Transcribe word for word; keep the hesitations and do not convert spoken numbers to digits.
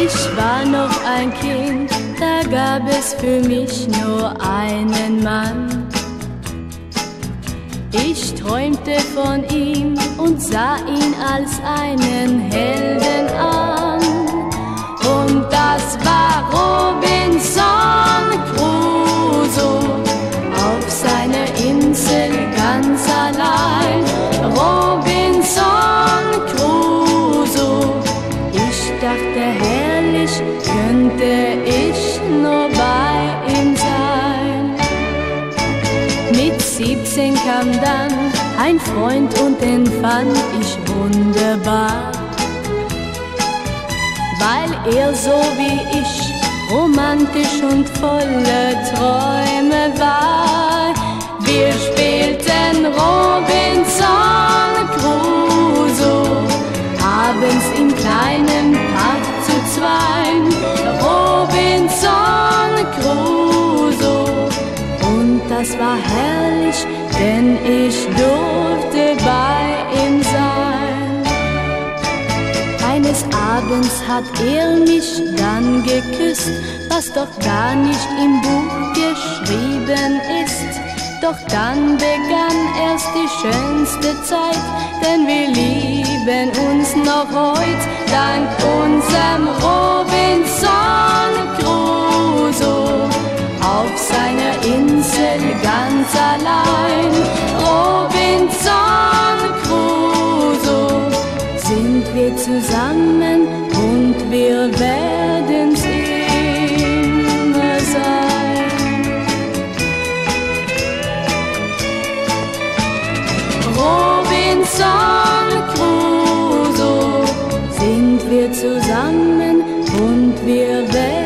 Ich war noch ein Kind, da gab es für mich nur einen Mann. Ich träumte von ihm und sah ihn als einen Helden an. Und das war Robinson Crusoe auf seiner Insel ganz allein. Robinson Crusoe, ich dachte herrlich, könnte ich nur bei ihm sein. Mit siebzehn kam dann ein Freund und den fand ich wunderbar, weil er so wie ich romantisch und voller Träume war. Wir spielten Robinson Crusoe abends im kleinen Park zu zweien. Robinson Crusoe, und das war herrlich, denn ich durfte bei ihm sein. Eines Abends hat er mich dann geküsst, was doch gar nicht im Buch geschrieben ist. Doch dann begann erst die schönste Zeit, denn wir lieben uns noch heut, dank unserem Robinson Crusoe auf seiner Insel ganz allein. Robinson Crusoe, sind wir zusammen und wir werden's immer sein. Robinson Crusoe, sind wir zusammen und wir werden